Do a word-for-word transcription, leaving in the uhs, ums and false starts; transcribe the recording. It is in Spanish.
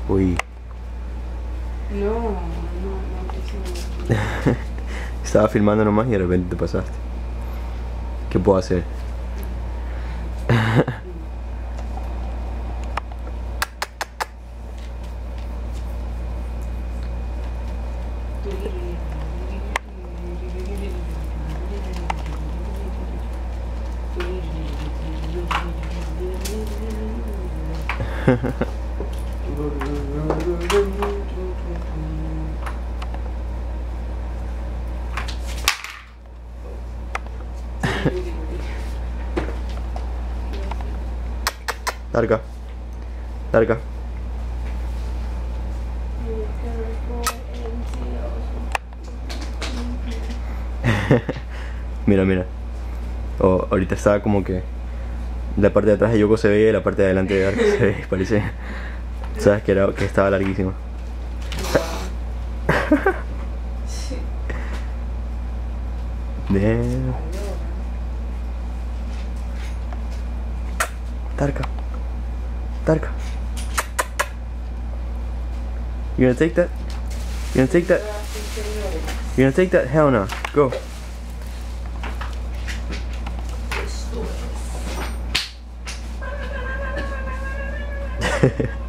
Uy. No, no, no, no. Estaba filmando nomás y de repente te pasaste. ¿Qué puedo hacer? Tarka. Tarka. Mira, mira. Oh, ahorita estaba como que la parte de atrás de Yoko se veía y la parte de adelante de Arca se veía, parece. Sabes que, era, que estaba larguísima. Damn. Tarka. Tarka. You gonna take that? You gonna take that? You gonna take that? Hell no. Go. Esto es.